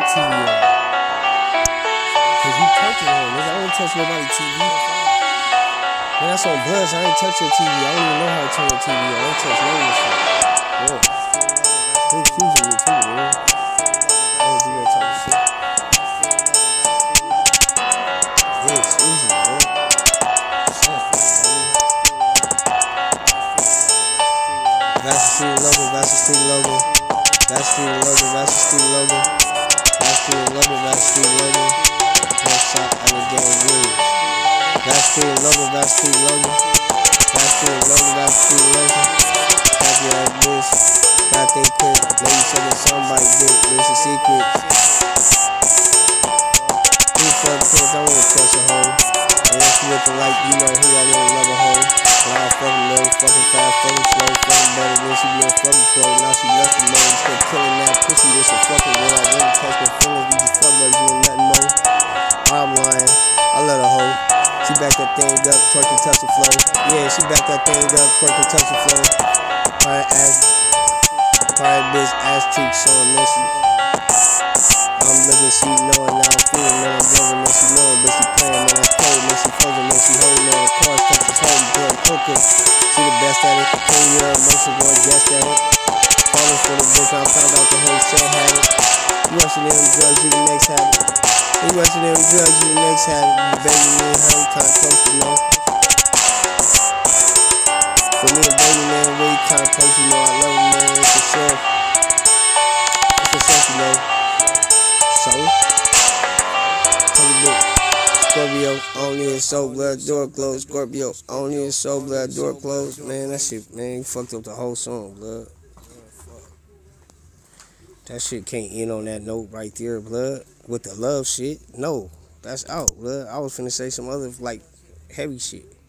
TV on. Cause you touching her, nigga. I don't touch nobody TV. Man, that's on Bloods. I ain't touch your TV. I don't even know how to turn your TV on. I don't touch none of this shit. Yeah. They accusing me too, man. I don't do that type of shit. Yeah, it's easy, man. Vassar Street logo, Vassar Street logo. Vassar Street logo, Vassar Street logo. Vassar Street logo, Vassar Street logo. One shot at the game win. Vassar Street logo, Vassar Street logo. Vassar Street logo, Vassar Street logo. Happy like this. Gotta think quick. Maybe something somebody did. It's a secret. Who fuck kids? I wanna touch a hoe. Unless you with the light, you know who I wanna love a hoe. But I fucking low, fucking fast, fucking slow, fucking better than she be a fucking pro. Now she left the mode, still killing that pussy. This a fucking world. I really touch my feelings. We just fuck buddies, you ain't nothing more. I'm lying, I love a hoe. She back that thing up, twerk and touch the flow. Yeah, she back that thing up, twerk and touch the flow. Pirate bitch, ass cheek showing messy. I'm looking, she knowing, now I'm feeling, man, I'm blowing, man, she knowing, but she playing, man, that's cold, man, she frozen, man, she holding, man, the car's touch his home, girl, poker. She the best at it, 10 year emotion, boy, guessed at it. Falling for the bitch, I found out the whole set had it. You rushing in them drugs, you the next habit. You rushing in them drugs, you the next habit. You baby, me and her, we kinda close, you know. For me and baby, man, we kinda close, you know, I love him, man, it's for sure. It's for sure, you know. So, take a look. Scorpio, only in soul blood, door closed. Scorpio, only in soul blood, door closed. Man, that shit, man, you fucked up the whole song, blood. That shit can't end on that note right there, blood. With the love shit, no, that's out, blood. I was finna say some other, like, heavy shit.